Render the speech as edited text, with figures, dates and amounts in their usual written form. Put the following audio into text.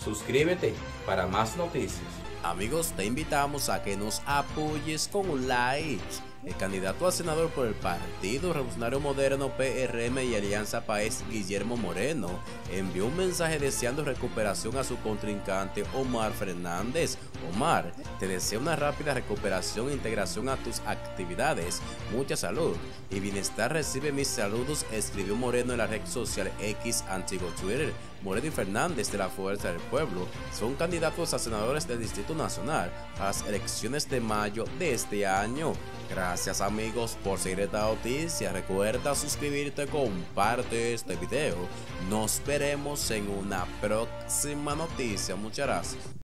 Suscríbete para más noticias. Amigos, te invitamos a que nos apoyes con un like. El candidato a senador por el Partido Revolucionario Moderno PRM y Alianza País, Guillermo Moreno, envió un mensaje deseando recuperación a su contrincante Omar Fernández. Omar, te deseo una rápida recuperación e integración a tus actividades, mucha salud y bienestar. Recibe mis saludos, escribió Moreno en la red social X, antiguo Twitter. Moreno y Fernández de la Fuerza del Pueblo son candidatos a senadores del Distrito Nacional a las elecciones de mayo de este año. Gracias amigos por seguir esta noticia. Recuerda suscribirte, comparte este video. Nos veremos en una próxima noticia. Muchas gracias.